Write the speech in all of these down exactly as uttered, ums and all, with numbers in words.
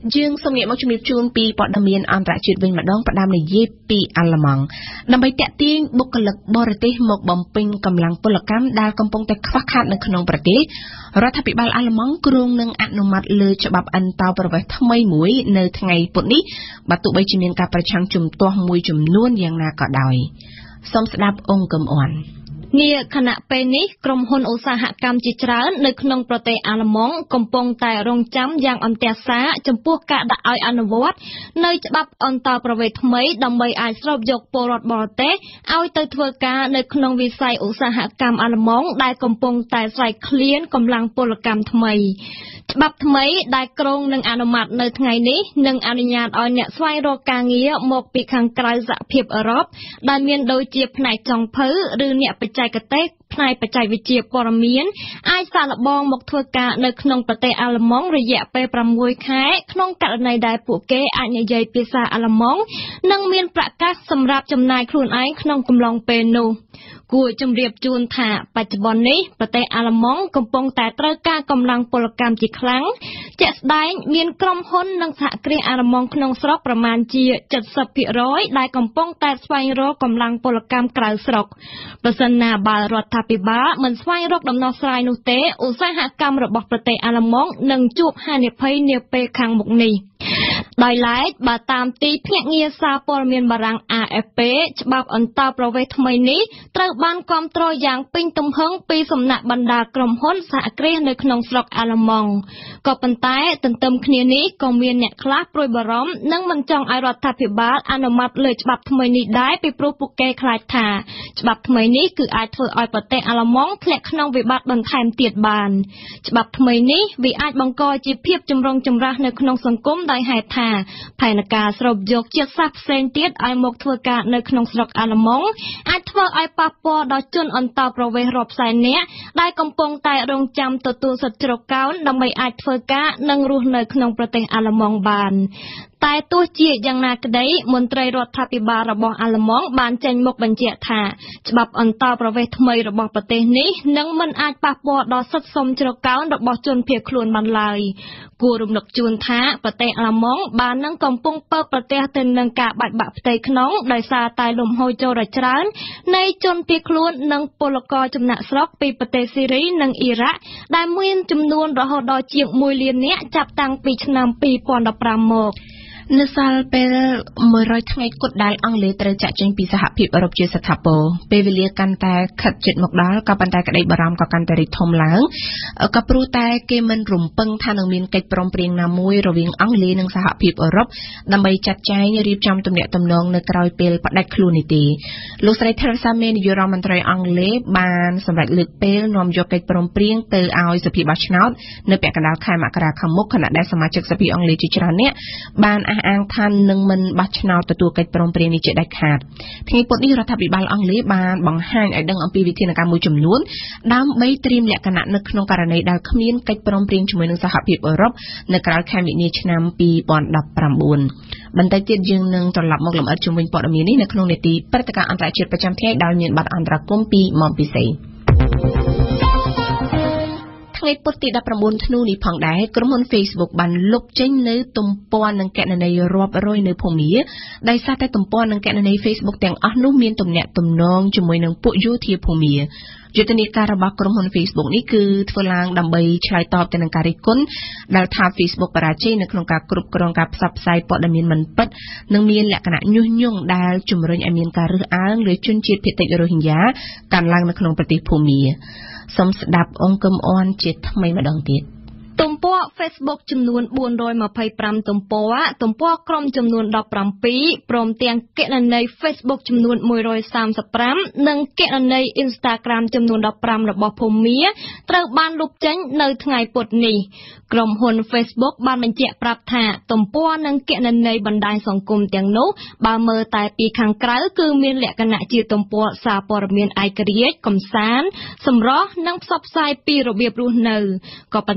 dương sông nghệ mong chụp chun pi bọn đam miên an tại chuyện bình mặt đông đam này dễ pi an làm mỏng đam bay tẹt tiên bốc lực bò rê một bầm pin cầm lăng pol cam đa công pong tẹt phát khátในขนมประเทศรัฐบาลอัลมองกรุงนึงอนุมัติเลยฉบับอันตาประวัติทำไมหมวยในไงปุ่นนี้บัตุใบจีเมียนการประชังจุ่มตัวมวยจุ่มล้วนอย่างนาก็ได้สมสดับองค์กำอ่อนเนี่ยขณะเป็นนี้กรมหุนอุตสาหกรรมจิตราในขนมประเทศอาลมองกำปงแต่รงจำอย่างอันเตสาจำพวกกะดาไออนุวัตในฉบับอันตาประเวทไม่ดำใบไอสรบยกปรดบอเตเอาเตยทวกาในขนมวิสัยอุตสาหกรรมอาลมองได้กำปงแต่ใส่เคลียนกำลังปรกรรมทำไมฉบับทำไมได้กรงหนึ่งอนุมัติในไงนี้หนึ่งอนุญาตเอาเนี่ยสวายโรกาเงียหมกปีขังไกลจะเพียบอรบได้เมียนโดยเจียบในจองพื้หรือเนี่ยไปใจกระเตกในปัจจัยวิจิตรปรมีนไอสารบองมกทัวกาในขนมประเทศอาลมองระยะไปประมวยแค่ขนมกัดในได้ผูกเกออันใหญ่ปีศาอาลมองนั่งเมียนประกาศสำหรับจำนายครูนไอขนมกำลังเป็นนูกูจำเรียบจูนถาปัจจุบันนี้ประเทศอาลมองกำปงแต่ตระการกำลังปรกรรมจีครั้งจะได้เมียนกรมหุนนังสะเกรียอาลมองขนมสรกประมาณจีจัดสับพิร้อยได้กำปงแต่สวายโรกำลังปรกรรมกลายสรกประสนาบาลรัฐปิบาเหมือนสวายโรคดำนอสายนุเตอุตสาหกรรมระบบประเทศอาลมองหนึ่งจูบห้าเนพเนเปคังมุกนีโดยไลท์บาตามตีเพียงเงียซาปอร์เมียนบารังอาเอฟเปฉบับอันตาประเวทไม่นี้ตระบานความตรอยอย่างปิงตุมเฮงปีสำนักบรรดากรมฮ้นสะเกรียในขนมสลอกอาลมองก็ปันไตตันเติมคณีนี้กองเมียนเนี่ยคลาปรวยบารอมนั่งมันจองไอรัฐพิบาลอนุมัติเลยฉบับทำไมนี้ได้ไปปลูกปุกเกคลายถาฉบับทำไมนี้คือไอเธอไอประเทศอาลมองแคลกขนมวิบัติบันไทม์เตียดบานฉบับทำไมนี้วิไอบังกอจีเพียบจำรงจำรักในขนมสังคมได้หายถาภายในการสรุปยกเจียซับเซนเตียดไอหมกทัวกาในขนมสลอกอาลมองไอเธอไอปาปอดอจุนอันตาประเวรอบสายเนี้ยได้กำปงแต่รงจำตัวตัวสัจจรเก้าดำไปไอเธอกานังรูในขนมประเทศอาลมองบานแต่ตัวเจียยังนาคดีมนตรีรัฐพิบาลระบอบอาลมองบานเจนมกบัญเจถาฉบับอันตาประเวททำไมระบอบประเทศนี้นังมันอาจปาปอดอสัตสมจรเก้าระบอบจนเพียคลวนบรรลัยกูรุมหลกจูนท้าประเทศอาลมองบานนังกำปงเปิดประเทศเต็นนังกะบัดบัดประเทศขนมได้ซาตายลมโฮโจรจรานในจนเพียคลวนนังปลกอจำหนักสลอกปีประเทศซีรีนังอิรักได้เมียนจำนวนรหดอเจียงมวยเลียนเนี้ยจับตังปีชนามปีปอนดับปรามโมกนซาลเปลเมื่อร้อยทั้งไงกดดันอังเลตระจัดจงปีสหพิบอรบเจสถาโปเปวิเลียกันแต่ขัดจิตหมกดาลกับปันแต่กระไดบารามกับกันแต่ริทอมหลังกับปรูแต่เกมันรุมเปิงทานังมินเกตปรมเปรียงนามวยระวิงอังเลนังสหพิบอรบนำไปจัดใจรีบจำตำเนียตำนองในกรอยเปลปัดได้คลูนิตีลูกสไลเทอร์ซาเมนยูรามันตรายอังเลบานสำหรับเลือกเปลนอมยกเกตปรมเปรียงเตอเอาสพิบัชนาดในแปะกระดาษคายมากระดาษคำมุกขณะได้สมาชิกสพิอังเลจิจราเนี่ยบานอาอังทันมันบัชนาตัวตัวเกิดปรมเปรียนิจได้ขาดที่ปนนี้รัฐบาลอังกฤษบานบังหันไอ้ดังอัมพีวิธีในการมวยจำนวนดำใบเตรียมแหลกขณะนึกนองการในดาวขมิ้นเกิดปรมเปรียนจมวยหนึ่งสหภาพยุโรปในกราลแคมินีชนามปีปอนดับปรำบุญบรรทัดเจ็ดยังหนึ่งตลับมกลมอัดจมวยปอดมีนี้ในขนมเนตีปฏิการอันตรายเฉียดประจำเทศดาวเนียนบัตรอันตรากลมปีมอมปีเซในปฏิดับประมุนธนูนี้ผังได้กรมเฟซบุ๊กบันลบเจนในตุ่มปอนนังแกะในรอบร้อยในพงมีได้ซาแต่ตุ่มปอนนังแกะในเฟซบุ๊กแต่งอนุมีนตุ่มเนี่ยตุ่มน้องจมวยนังปุยุทีพงมียุตินิการบักกรมเฟซบุ๊กนี่คือทลางดำใบชายตอบแต่นังการิกุนดาวทาเฟซบุ๊กปราชีในโครงการกรุบกรองกับซับไซปอดดามินมันปัดนังมีนแหละขณะยุ่งยุ่งดาวจุ่มเริงอเมียนการเรืออ้างหรือจุนจีเพติโรหิงยาการลังในโครงปฏิภูมิสมสดับองค์กรมอ่อนจิตทำไมมาดังติดตุ่มปัวเฟซบุ๊กจำนวนบุญโดยมาภัยปรำตุ่มปัวตุ่มปัวกรมจำนวนดอกปรำปีพร้อมเตียงเกณฑ์ในเฟซบุ๊กจำนวนมวยรอยสามสปรำหนึ่งเกณฑ์ในอินสตาแกรมจำนวนดอกปรำระบบพมมีตระบานลุบเจนในไงปดนี้กรมหนเฟซบุ๊กบานมันเจาะปรับถาตุ่มปัวหนึ่งเกณฑ์ในบรรดาสังคมเตียงนู้บาเมอแต่ปีขังไกลคือมีแหลกขณะจีตุ่มปัวซาปอร์เมียนไอเกรียกมสานสำรอนั่งซับไซปีระเบียบรูเนอร์ก็ปันแต่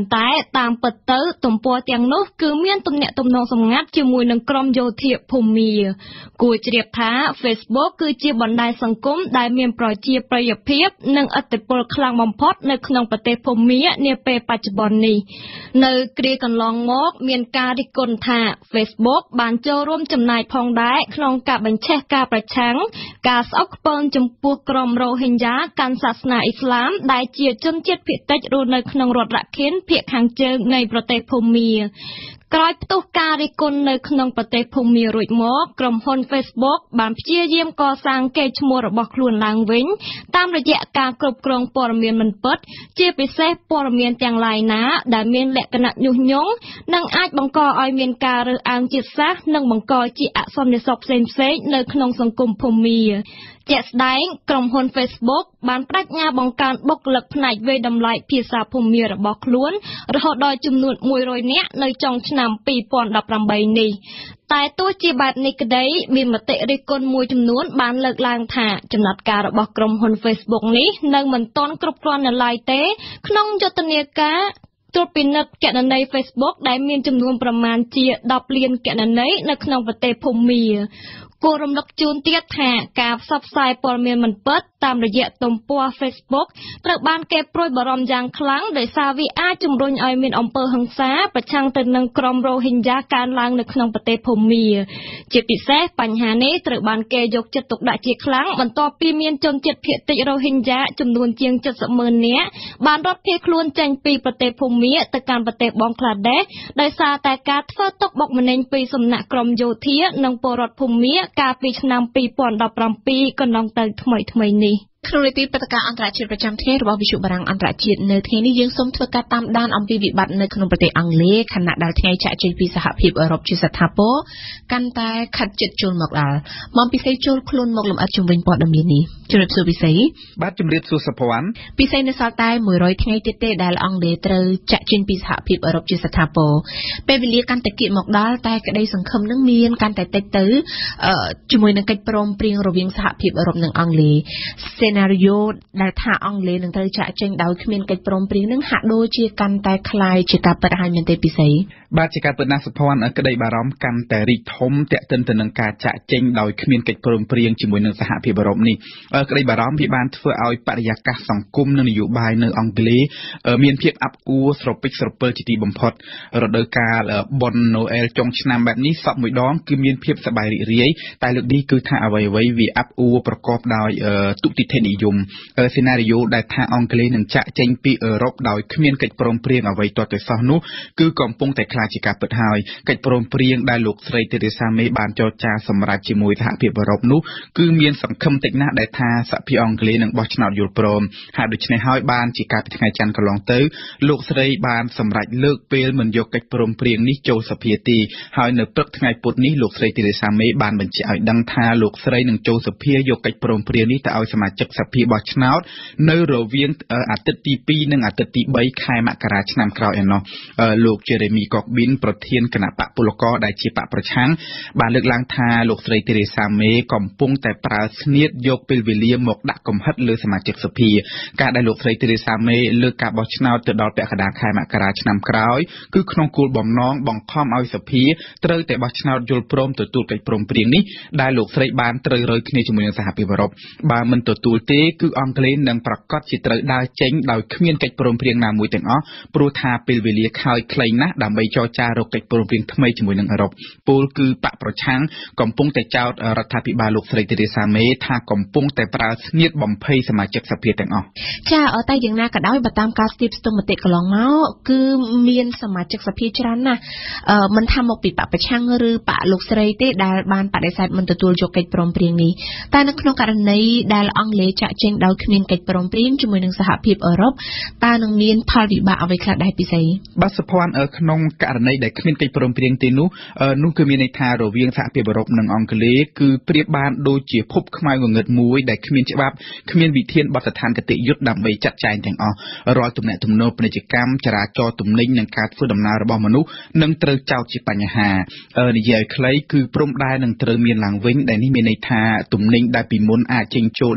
តាមពិតទៅទំព័រទាំងនោះគឺមានទំនាក់ទំនងសម្ងាត់ជាមួយនឹងក្រុមយោធាភូមាគួរជ្រាបថា Facebook គឺជាបណ្ដាញសង្គមដែលមានប្រជាប្រិយភាពនិងឥទ្ធិពលខ្លាំងបំផុតនៅក្នុងប្រទេសភូមានាពេលបច្ចុប្បន្ននេះនៅគ្រាកន្លងមកមានការរិះគន់ថា Facebook បានចូលរួមចំណែកផងដែរក្នុងការបញ្ឆេះការប្រឆាំងការស្អប់ខ្ពើមចំពោះក្រុមរ៉ូហិញយ៉ាកាន់សាសនាអ៊ីស្លាមដែលជាជនជាតិភាគតិចរស់នៅក្នុងរដ្ឋរ៉ាខិនភាគខាងជើងនៃប្រទេសភូមាក្រោយផ្ទុះការរិះគន់នៅក្នុងប្រទេសភូមារួចមកក្រុមហ៊ុន Facebook បានព្យាយាមកសាងកេរ្តិ៍ឈ្មោះរបស់ខ្លួនឡើងវិញតាមរយៈការគ្រប់គ្រងព័ត៌មានមិនពិតជាពិសេសព័ត៌មានទាំងឡាយណាដែលមានលក្ខណៈញុះញង់និងអាចបង្កឲ្យមានការរើសអើងជាតិសាសន៍និងបង្កជាអសន្តិសុខផ្សេងៗនៅក្នុងសង្គមភូមាជាក់ស្ដែងក្រុមហ៊ុន Facebook បានបដិញ្ញាបង្កើនបុគ្គលិកផ្នែកវិយតម្លៃភាសាភូមារបស់ខ្លួនរហូតដល់ចំនួនមួយរយនាក់នៅចុងឆ្នាំពីរពាន់ដប់ប្រាំបីនេះតែទោះជាបែបនេះក្តីមានមតិរិះគន់មួយចំនួនបានលើកឡើងថាចំណាត់ការរបស់ក្រុមហ៊ុន Facebook នេះនៅមិនទាន់គ្រប់គ្រាន់នៅឡើយទេក្នុងយុទ្ធនាការត្រួតពិនិត្យគណនី Facebook ដែលមានចំនួនប្រមាណជាដប់លានគណនីនៅក្នុងប្រទេសភូមាគួររំលឹកជូនទៀតថាការផ្សព្វផ្សាយព័ត៌មានមិនពិតតាមរយៈទំព័រ Facebook ត្រូវបានគេព្រួយបារម្ភយ៉ាងខ្លាំងដោយសារវាអាចជំរុញឲ្យមានអំពើហិង្សាប្រឆាំងទៅនឹងក្រុមរ៉ូហិញយ៉ាកើនឡើងនៅក្នុងប្រទេសភូមាជាពិសេសបញ្ហានេះត្រូវបានគេយកចិត្តទុកដាក់ជាខ្លាំងបន្ទាប់ពីមានជនជាតិភាគតិចរ៉ូហិញយ៉ាចំនួនជាងเจ็ดสิบម៉ឺននាក់បានរត់ភៀសខ្លួនចេញពីប្រទេសភូមាទៅកាន់ប្រទេសបង់ក្លាដេសដោយសារតែការធ្វើទុកបុកម្នេញពីសំណាក់ក្រុមយោធានិងពលរដ្ឋភូមាកាលពីឆ្នាំពីរពាន់ដប់ប្រាំពីរកន្លងទៅថ្មីថ្មីនេះក្នុងនីតិព្រឹត្តិការណ៍អន្តរជាតិប្រចាំថ្ងៃរបស់វិទ្យុបារាំងអន្តរជាតិនៅថ្ងៃនេះយើងសូមធ្វើការតាមដានអំពីវិបត្តិនៅក្នុងប្រទេសអង់គ្លេសខណៈដែលថ្ងៃចាក់ចេញពីសហភាពអឺរ៉ុបជាស្ថាពរកាន់តែខិតជិតចូលមកដល់មកពិសេសចូលខ្លួនមកលំអិតជំវិញព័ត៌មាននេះជម្រាបសួរពិសេសបាទជម្រាបសួរសុភ័ណ្ឌពិសេសនៅសល់តែមួយរយថ្ងៃទៀតទេដែលអង់គ្លេសត្រូវចាក់ចេញពីសហភាពអឺរ៉ុបជាស្ថាពរពេលវេលាកាន់តែគៀកមកដល់តែក្តីសង្ឃឹមនឹងមានកាន់តែតិចទៅជាមួយនឹងកិច្ចព្រមព្រៀងរវាងសហភាពអឺរ៉ុបនិងអង់គ្លេសសេណារីយ៉ូដែលថាអង់គ្លេសនឹងត្រូវចាក់ចេញដោយគ្មានកិច្ចព្រមព្រៀងនឹងហាក់ដូចជាកាន់តែคล้ายជាការពិតហើយមែនទេពិសេសបាទជាការពិតណាស់សុភ័ណ្ឌក្តីបារម្ភកាន់តែរីកធំទាក់ទិនទៅនឹងការចាក់ចេញដោយគ្មានកិច្ចព្រមព្រៀងជាមួយនឹងសហភាពអឺរ៉ុបនេះក្តីបារម្ភវាបានធ្វើឲ្យបរិយាកាសសង្គមនិងនយោបាយនៅអង់គ្លេសមានភាពអាប់អួរស្រពេចស្រពិលជាទីបំផុតរដូវកាលបុណ្យណូអែលចុងឆ្នាំបែបនេះសពមួយដងគឺមានភាពសប្បាយរីករាយតែលើកនេះគឺថាអ្វីៗវាអាប់អួរប្រកបដោយទុតិធិនិយមសេណារីយ៉ូដែលថាអង់គ្លេសនឹងចាក់ចេញពីអឺរ៉ុបដោយគ្មានកិច្ចព្រមព្រៀងអ្វីទាល់តែសោះនោះគឺកំពុងតែខ្លាចជាការពិតហើយកិច្ចព្រមព្រៀងដែលលោកស្រីទេរេសាមេបានចរចាសម្រាប់ជាមួយសហភាពអឺរ៉ុបនោះគឺមានសង្ឃឹមតិចណាស់ដែលថាសហភាពអង់គ្លេសនឹងបោះឆ្នោតយល់ព្រមហើយដូច្នេះហើយបានជាការពីថ្ងៃច័ន្ទកន្លងទៅលោកស្រីបានសម្រេចលើកពេលមិនយកកិច្ចព្រមព្រៀងនេះចូលសភាទេហើយនៅព្រឹកថ្ងៃពុធនេះលោកស្រីទេរេសាមេបានបញ្ជាក់ឲ្យដឹងថាលោកស្រីនឹងចូលសភាយកកិច្ចព្រមព្រៀងនេះទៅឲ្យសមាជិកសភាបោះឆ្នោតនៅរវាងអាទិត្យទីពីរនិងអាទិត្យទីបីខែមករាឆ្នាំក្រោយឯណោះលោក Jeremy Corbyn ប្រធានគណៈបកពលករដែលជាបកប្រឆាំងបានលើកឡើងថាលោកស្រីទេរេសាមេកំពុងតែប្រើស្នៀតយកពេលវេលាមកដាក់កំហិតលើសមាជិកសភាការដែលលោកស្រីទេរេសាមេលើកការបោះឆ្នោតទៅដល់ពាក់កណ្ដាលខែមករាឆ្នាំក្រោយគឺក្នុងគោលបំណងបង្ខំឲ្យសភាត្រូវតែបោះឆ្នោតយល់ព្រមទទួលកិច្ចព្រមព្រៀងនេះដែលលោកស្រីបានត្រូវរើគ្នាជាមួយនឹងសហភាពអឺរ៉ុបបើមិនទទួលទេគឺអង់គ្លេសនឹងប្រកាសជាត្រូវដើរចេញដោយគ្មានកិច្ចព្រមព្រៀងណាមួយទាំងអស់ព្រោះថាពេលវេលាខើចខ្លីណាស់ដើម្បីចរចារកកិច្ចព្រមព្រៀងថ្មីជាមួយនឹងអឺរ៉ុបពលគឺបកប្រឆាំងកំពុងតែចោទរដ្ឋាភិបាលលោកស្រីទេរេសាមេថាកំពុងតែប្រើស្នៀតបំភ័យសមាជិកសភាទាំងអស់ចាតែយ៉ាងណាក៏ដោយបើតាមការស្ទាបស្ទង់មតិកន្លងមកគឺមានសមាជិកសភាច្រើនណាស់មិនថាមកពីបកប្រឆាំងឬបកលោកស្រីទេដែលបានបដិសេធមិនទទួលយកកិច្ចព្រមព្រៀងនេះតែនៅក្នុងករណីដែលអង់គ្លេសចាក់ចេញដោយគ្មានកិច្ចព្រមព្រៀងជាមួយនឹងសហភាពអឺរ៉ុបតើនឹងមានផលវិបាកអ្វីខ្លះដែរពិសេសបាទសុភ័ណ្ឌក្នុងករណីដែលគ្មានកិច្ចព្រមព្រៀងទេនោះនោះគឺមានន័យថារវាងសហភាពអឺរ៉ុបនិងអង់គ្លេសគឺប្រៀបបានដូចជាភពខ្មៅងងឹតមួយដែលគ្មានច្បាប់គ្មានវិធានបទដ្ឋានគតិយុត្តដើម្បីចាត់ចែងទាំងអស់រាល់ទំនាក់ទំនងពាណិជ្ជកម្មចរាចរណ៍ទំនិញនិងការធ្វើដំណើររបស់មនុស្សនឹងត្រូវចោទជាបញ្ហានិយាយឲ្យខ្លីគឺព្រំដែននឹងត្រូវមានឡើងវិញដែលនេះមានន័យថាទំនិញដែលពីមុនអាចចេញចូលដោយសេរី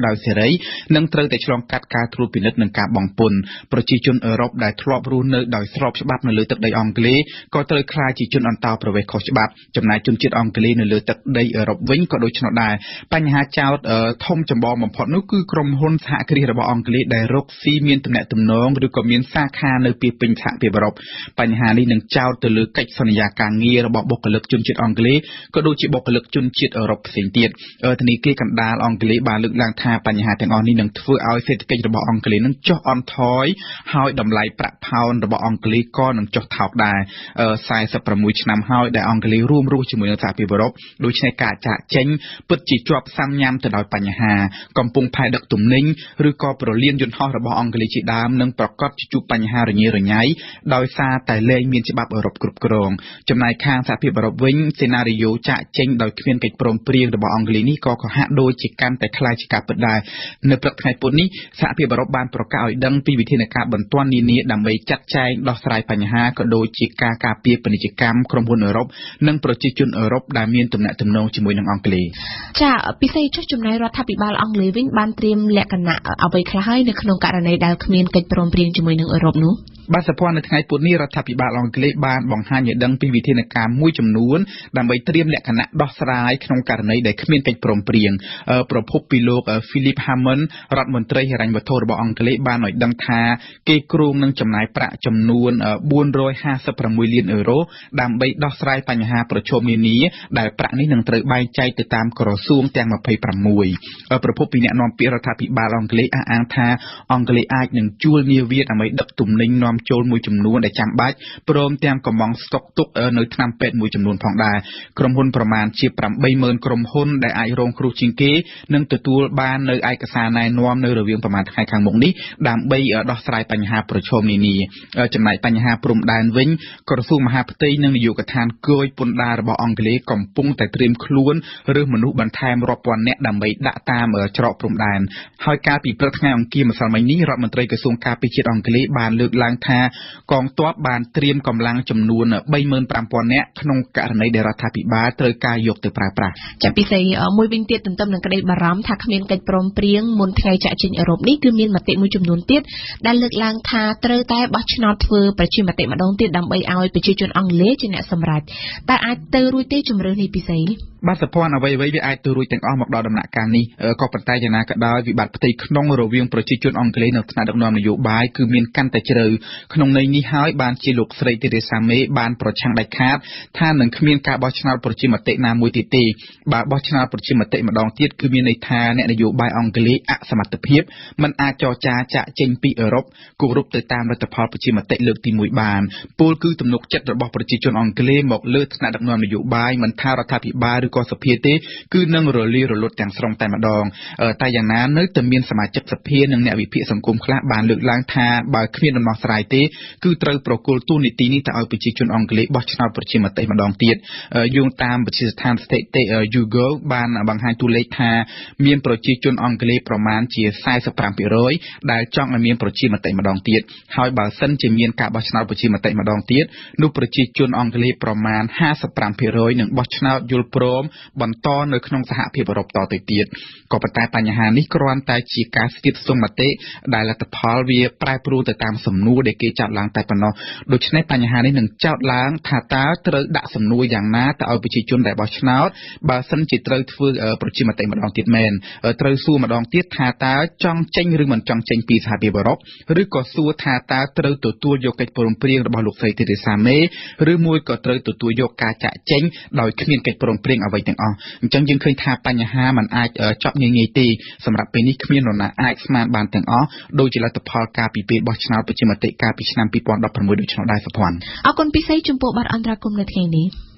រីនឹងត្រូវតែឆ្លងកាត់ការត្រួតពិនិត្យនិងការបង់ពន្ធប្រជាជនអឺរ៉ុបដែលធ្លាប់រស់នៅដោយស្របច្បាប់នៅលើទឹកដីអង់គ្លេសក៏ត្រូវក្លាយជាជនអន្តោប្រវេសន៍ខុសច្បាប់ចំណែកជនជាតិអង់គ្លេសនៅលើទឹកដីអឺរ៉ុបវិញក៏ដូច្នោះដែរបញ្ហាចោទធំចម្បងបំផុតនោះគឺក្រុមហ៊ុនសហគ្រាសរបស់អង់គ្លេសដែលរកស៊ីមានទំនាក់ទំនងឬក៏មានសាខានៅពីពេញសហភាពអឺរ៉ុបបញ្ហានេះនឹងចោទទៅលើកិច្ចសន្យាការងាររបស់បុគ្គលិកជនជាតិអង់គ្លេសក៏ដូចជាបុគ្គលិកជនជាតិអឺរ៉ុបផ្សេងទៀតធនាគារកណ្ដាលអង់គ្លេសបានលើកឡើងថាបញ្ហាទាំងអស់នេះនឹងធ្វើឲ្យសេដ្ឋកិច្ចរបស់អង់គ្លេសនឹងចុះអន់ថយហើយតម្លៃប្រាក់ផោនរបស់អង់គ្លេសក៏នឹងចុះថោកដែរសែសិបប្រាំមួយឆ្នាំហើយដែលអង់គ្លេសរួមរស់ជាមួយនឹងសហភាពអឺរ៉ុបដូច្នេះការចាកចេញពិតជាជាប់សាំញ៉ាំទៅដោយបញ្ហាកំពុងផែដឹកទំនិញឬក៏ប្រលានយន្តហោះរបស់អង់គ្លេសជាដើមនឹងប្រកាសជួបបញ្ហារញ៉េរញ៉ៃដោយសារតែលែងមានច្បាប់អឺរ៉ុបគ្រប់គ្រងចំណែកខាងសហភាពអឺរ៉ុបវិញសេណារីយ៉ូចាកចេញដោយគ្មានកិច្ចព្រមព្រៀងរបស់អង់គ្លេសនេះក៏ហាក់ដូចជាកាន់តែខ្លាចជាការពិតដែរនៅព្រឹកថ្ងៃពុធនេះសហភាពអឺរ៉ុបបានប្រកាសឲ្យដឹងពីវិធានការបន្ទាន់នានាដើម្បីចាត់ចែងដោះស្រាយបញ្ហាក៏ដូចជាការការពារពាណិជ្ជកម្មក្រុមហ៊ុនអឺរ៉ុបនិងប្រជាជនអឺរ៉ុបដែលមានទំនាក់ទំនងជាមួយនឹងអង់គ្លេសចាពិសេសចុះចំណាយរដ្ឋាភិបាលអង់គ្លេសវិញបានត្រៀមលក្ខណៈអ្វីខ្លះហើយនៅក្នុងករណីដែលគ្មានកិច្ចព្រមព្រៀងជាមួយនឹងអឺរ៉ុបនោះបាទសភ័ននៅថ្ងៃពុធនេះរដ្ឋាភិបាលអង់គ្លេសបានបង្ហាញឲ្យដឹងពីវិធានការមួយចំនួនដើម្បីត្រៀមលក្ខណៈដោះស្រាយក្នុងករណីដែលគ្មានកិច្ចព្រមព្រៀងប្រភពពីលោក Philip Hammond រដ្ឋមន្ត្រីហិរញ្ញវត្ថុរបស់អង់គ្លេសបានឲ្យដឹងថាគេគ្រោងនឹងចំណាយប្រាក់ចំនួនបួនរយហាសិបប្រាំមួយលានអឺរ៉ូដើម្បីដោះស្រាយបញ្ហាប្រឈមនានាដែលប្រាក់នេះនឹងត្រូវបែងចែកទៅតាមក្រសួងទាំងម្ភៃប្រាំមួយប្រភពពីអ្នកនាំពាក្យរដ្ឋាភិបាលអង់គ្លេសអះអាងថាអង់គ្លេសអាចនឹងជួលនាវាដើម្បីដឹកទំនិញនាំចូលមួយចំនួនដែលចាំបាច់ព្រមទាំងកំងស្តុកទុកនៅថ្នាំពេទ្យមួយចំនួនផងដែរក្រុមហ៊ុនប្រមាណជាប្រាំបីម៉ឺនក្រុមហ៊ុនដែលអាចរងគ្រោះជាងគេនឹងទទួលបាននៅឯកសារណែនាំនៅរវាងប្រមាណថ្ងៃខាងមុខនេះដើម្បីដោះស្រាយបញ្ហាប្រឈមនានាចំណែកបញ្ហាព្រំដែនវិញក្រសួងមហាផ្ទៃនិងនាយកដ្ឋានគយពន្ធដាររបស់អង់គ្លេសកំពុងតែត្រៀមខ្លួនឬមនុស្សបន្ថែមរាប់ពាន់នាក់ដើម្បីដាក់តាមច្រកព្រំដែនហើយកាលពីព្រឹកថ្ងៃអង្គារម្សិលមិញនេះរដ្ឋមន្ត្រីក្រសួងការពារជាតិអង់គ្លេសបានលើកឡើងថាកងទ័ពបានត្រៀមកម្លាំងចំនួនបីម៉ឺនប្រាំពាន់នាក់ក្នុងករណីដែលរដ្ឋាភិបាលត្រូវការយកទៅប្រើប្រាស់ចាពិសេសមួយវិញទៀតទន្ទឹមនឹងក្តីបារម្ភថាគ្មានកិច្ចព្រមព្រៀងមុនថ្ងៃចាក់ចេញអឺរ៉ុបនេះគឺមានមតិមួយចំនួនទៀតដែលលើកឡើងថាត្រូវតែបោះឆ្នោតធ្វើប្រជាមតិម្ដងទៀតដើម្បីឲ្យប្រជាជនអង់គ្លេសជាអ្នកសម្រេចតែអាចទៅរួចទេជំរឿននេះពិសេសបាទសភ័នអ្វីៗវាអាចទៅរួចទាំងអស់មកដល់ដំណាក់កាលនេះក៏ប៉ុន្តែយ៉ាងណាក៏ដោយវិបត្តិផ្ទៃក្នុងរវាងប្រជាជនអង់គ្លេសនិងថ្នាក់ដឹកនាំនយោបាយគឺមានកាន់តែជ្រៅក្នុងន័យនេះហើយបានជាលោកស្រីធីរ៉េសាមេបានប្រឆាំងដាច់ខាតថានឹងគ្មានការបោះឆ្នោតប្រជាមតិណាមួយទៀតទេបើបោះឆ្នោតប្រជាមតិម្ដងទៀតគឺមានន័យថាអ្នកនយោបាយអង់គ្លេសអសមត្ថភាពមិនអាចចរចាចាក់ចេញពីអឺរ៉ុបគោរពទៅតាមលទ្ធផលប្រជាមតិលើកទីមួយបានពលគឺទំនុកចិត្តរបស់ប្រជាជនអង់គ្លេសមកលើថ្នាក់ដឹកនាំនយោបាយមិនថារដ្ឋាភិបាលឬក៏សភាទេគឺនឹងរលាយរលត់ទាំងស្រុងតែម្ដងតែយ៉ាងណានៅតែមានសមាជិកសភានិងអ្នកវិភាគសង្គមខ្លះបានលើកឡើងថាបើគ្មានដំណោះស្រាយទេគឺត្រូវប្រគល់ទូនីតិនេះទៅឲ្យប្រជាជនអង់គ្លេសបោះឆ្នោតប្រជាមតិម្ដងទៀតយោងតាមវិទ្យាស្ថានស្ថិតិ YouGov បានបង្ហាញតួលេខថាមានប្រជាជនអង់គ្លេសប្រមាណជាសែសិបប្រាំភាគរយដែលចង់ឲ្យមានប្រជាមតិម្ដងទៀតហើយបើសិនជាមានការបោះឆ្នោតប្រជាមតិម្ដងទៀតនោះប្រជាជនអង់គ្លេសប្រមាណហាសិបប្រាំភាគរយនឹងបោះឆ្នោតយល់ព្រមបន្តនៅក្នុងសហភាពអឺរ៉ុបតទៅទៀតក៏ប៉ុន្តែបញ្ហានេះគ្រាន់តែជាការស្ទាបស្ទង់មតិដែលលទ្ធផលវាប្រែប្រួលទៅតាមសំណួរដែលគេចាត់ឡើងតែប៉ុណ្ណោះដូច្នេះបញ្ហានេះនឹងចោទឡើងថាតើត្រូវដាក់សំណួរយ៉ាងណាទៅឲ្យប្រជាជនដែលបោះឆ្នោតបើសិនជាត្រូវធ្វើប្រជាមតិម្ដងទៀតមែនត្រូវសួរម្ដងទៀតថាតើចង់ចេញឬមិនចង់ចេញពីសហភាពអឺរ៉ុបឬក៏សួរថាតើត្រូវទទួលយកកិច្ចព្រមព្រៀងរបស់លោកស្រីធីរ៉េសាមេឬមួយក៏ត្រូវទទួលយកការចាក់ចេញដោយគ្មានកិច្ចព្រមព្រៀងអ្វីទាំងអស់អញ្ចឹងយើងឃើញថាបញ្ហាมันអាចចប់ងាយៗទេសម្រាប់ពេលនេះគ្មាននរណាអាចស្មានបានទាំងអស់ដោយជាលទ្ធផលការពីពេលបោះឆ្នោតប្រជាមតិកាលពីឆ្នាំពីរពាន់ដប់ប្រាំមួយដូចនោះដែរសុភ័ណ្ឌអរគុណពិសេសចំពោះបទអន្តរាគមន៍នៅថ្ងៃនេះ